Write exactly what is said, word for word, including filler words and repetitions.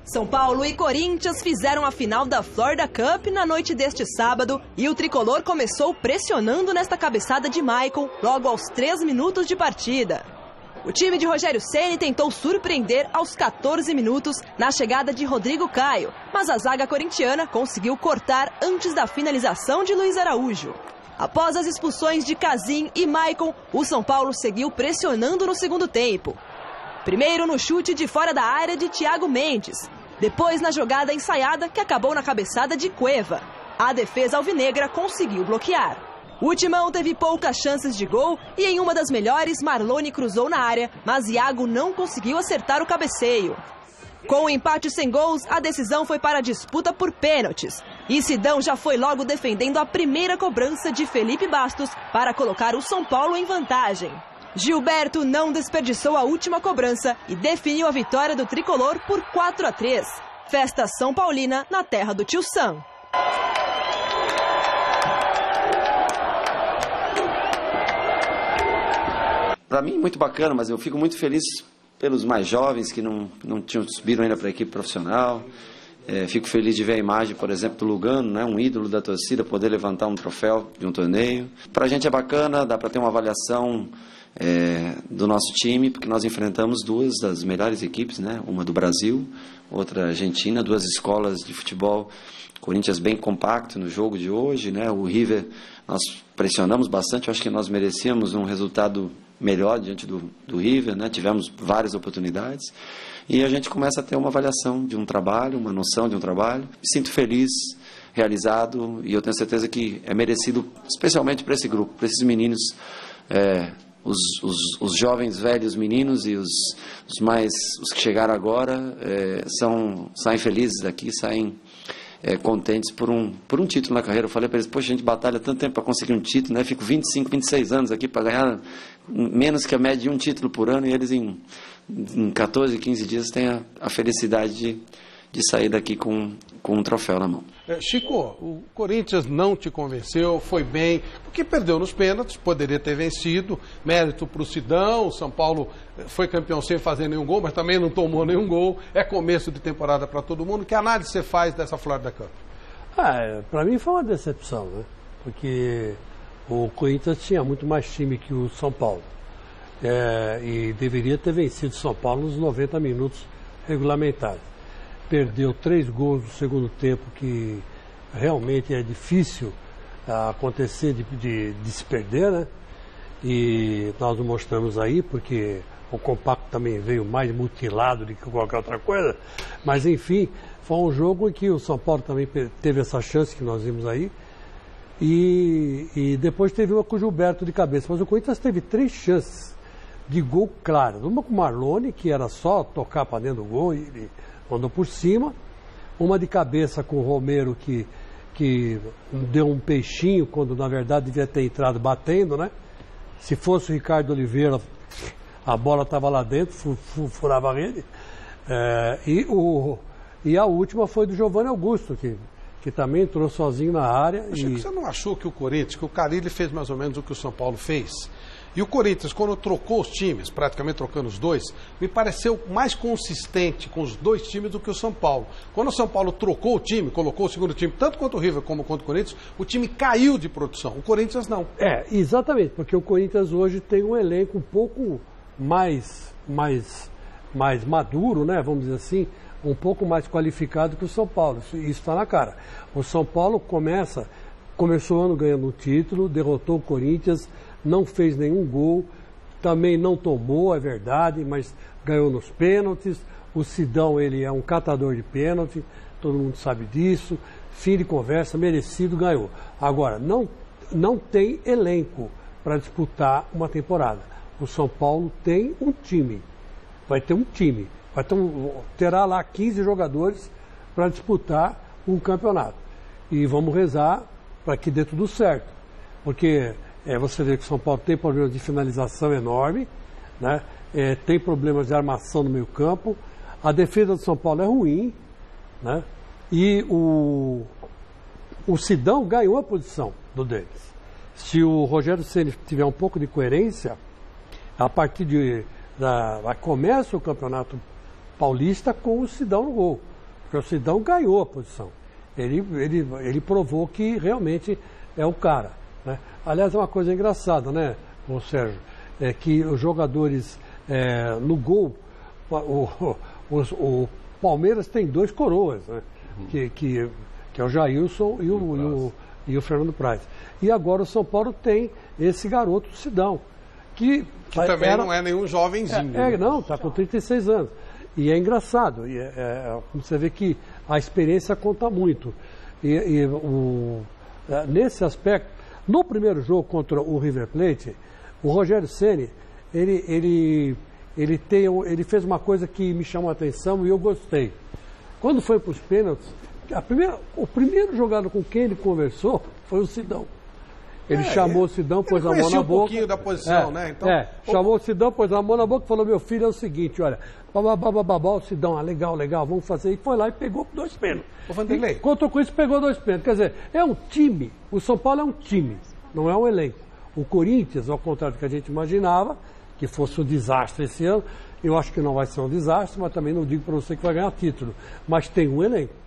São Paulo e Corinthians fizeram a final da Florida Cup na noite deste sábado e o tricolor começou pressionando nesta cabeçada de Maicon logo aos três minutos de partida. O time de Rogério Ceni tentou surpreender aos quatorze minutos na chegada de Rodrigo Caio, mas a zaga corintiana conseguiu cortar antes da finalização de Luiz Araújo. Após as expulsões de Casim e Maicon, o São Paulo seguiu pressionando no segundo tempo. Primeiro no chute de fora da área de Thiago Mendes. Depois na jogada ensaiada que acabou na cabeçada de Cueva. A defesa alvinegra conseguiu bloquear. O Timão teve poucas chances de gol e em uma das melhores Marlone cruzou na área, mas Iago não conseguiu acertar o cabeceio. Com o empate sem gols, a decisão foi para a disputa por pênaltis. E Sidão já foi logo defendendo a primeira cobrança de Felipe Bastos para colocar o São Paulo em vantagem. Gilberto não desperdiçou a última cobrança e definiu a vitória do tricolor por quatro a três. Festa São Paulina na terra do Tio Sam. Para mim, muito bacana, mas eu fico muito feliz pelos mais jovens que não, não tinham subido ainda para a equipe profissional. É, fico feliz de ver a imagem, por exemplo, do Lugano, né, um ídolo da torcida, poder levantar um troféu de um torneio. Para a gente é bacana, dá para ter uma avaliação é, do nosso time, porque nós enfrentamos duas das melhores equipes, né, uma do Brasil, outra Argentina, duas escolas de futebol. Corinthians bem compacto no jogo de hoje, né, o River nós pressionamos bastante, eu acho que nós merecíamos um resultado melhor diante do, do River, né, tivemos várias oportunidades. E a gente começa a ter uma avaliação de um trabalho, uma noção de um trabalho. Me sinto feliz, realizado, e eu tenho certeza que é merecido, especialmente para esse grupo, para esses meninos, é, os, os, os jovens, velhos meninos e os, os mais, os que chegaram agora, é, são, saem felizes daqui, saem é, contentes por um, por um título na carreira. Eu falei para eles, poxa, a gente batalha tanto tempo para conseguir um título, né? Fico vinte e cinco, vinte e seis anos aqui para ganhar menos que a média de um título por ano, e eles em... em quatorze, quinze dias tem a, a felicidade de, de sair daqui com, com um troféu na mão. Chico, o Corinthians não te convenceu, foi bem, porque perdeu nos pênaltis, poderia ter vencido, mérito para o Sidão, o São Paulo foi campeão sem fazer nenhum gol, mas também não tomou nenhum gol, é começo de temporada para todo mundo. Que análise você faz dessa Florida Cup? Ah, para mim foi uma decepção, né? Porque o Corinthians tinha muito mais time que o São Paulo. É, e deveria ter vencido São Paulo nos noventa minutos regulamentares. Perdeu três gols no segundo tempo, que realmente é difícil ah, acontecer de, de, de se perder, né? E nós o mostramos aí, porque o compacto também veio mais mutilado do que qualquer outra coisa. Mas enfim, foi um jogo em que o São Paulo também teve essa chance que nós vimos aí. E, e depois teve uma com o Gilberto de cabeça. Mas o Corinthians teve três chances de gol claro. Uma com o Marlone, que era só tocar para dentro do gol e ele mandou por cima. Uma de cabeça com o Romero, que, que deu um peixinho, quando na verdade devia ter entrado batendo, né? Se fosse o Ricardo Oliveira, a bola estava lá dentro, fu, fu, furava a rede. É, e, o, e a última foi do Giovanni Augusto, que, que também entrou sozinho na área. E... Você não achou que o Corinthians, que o Carille fez mais ou menos o que o São Paulo fez? E o Corinthians, quando trocou os times, praticamente trocando os dois, me pareceu mais consistente com os dois times do que o São Paulo. Quando o São Paulo trocou o time, colocou o segundo time, tanto quanto o River como quanto o Corinthians, o time caiu de produção. O Corinthians não. É, exatamente, porque o Corinthians hoje tem um elenco um pouco mais, mais, mais maduro, né, vamos dizer assim, um pouco mais qualificado que o São Paulo. Isso está na cara. O São Paulo começa, começou o ano ganhando um título, derrotou o Corinthians, não fez nenhum gol, também não tomou, é verdade, mas ganhou nos pênaltis. O Sidão, ele é um catador de pênalti, todo mundo sabe disso. Fim de conversa, merecido, ganhou. Agora, não, não tem elenco para disputar uma temporada. O São Paulo tem um time, vai ter um time, vai ter um, terá lá quinze jogadores para disputar um campeonato. E vamos rezar para que dê tudo certo, porque... É, você vê que o São Paulo tem problemas de finalização enorme, né? É, tem problemas de armação no meio campo, a defesa do São Paulo é ruim, né? E o, o Sidão ganhou a posição do Denis. Se o Rogério Ceni tiver um pouco de coerência, a partir de da, começa o Campeonato Paulista com o Sidão no gol. Porque o Sidão ganhou a posição. Ele, ele, ele provou que realmente é o cara, né? Aliás, é uma coisa engraçada, né, ô Sérgio? É que os jogadores é, no gol, o, o, o, o Palmeiras tem dois coroas, né? Uhum. Que, que, que é o Jailson e o, e, o, e o Fernando Praz. E agora o São Paulo tem esse garoto Sidão, que, que também era, não é nenhum jovenzinho. É, é, não, está com trinta e seis anos. E é engraçado, e é, é, você vê que a experiência conta muito. E, e o, nesse aspecto, no primeiro jogo contra o River Plate, o Rogério Ceni, ele, ele, ele, tem, ele fez uma coisa que me chamou a atenção e eu gostei. Quando foi para os pênaltis, a primeira, o primeiro jogador com quem ele conversou foi o Sidão. Ele é, chamou o Sidão, pôs a mão na boca. um pouquinho da posição, é, né? Então, é, chamou o Sidão, pôs a mão na boca e falou: meu filho, é o seguinte, olha, babá, o Sidão, ah, legal, legal, vamos fazer. E foi lá e pegou dois pênaltis. O Vanderlei. Contou com isso, pegou dois pênaltis. Quer dizer, é um time, o São Paulo é um time, não é um elenco. O Corinthians, ao contrário do que a gente imaginava, que fosse um desastre esse ano, eu acho que não vai ser um desastre, mas também não digo para você que vai ganhar título. Mas tem um elenco.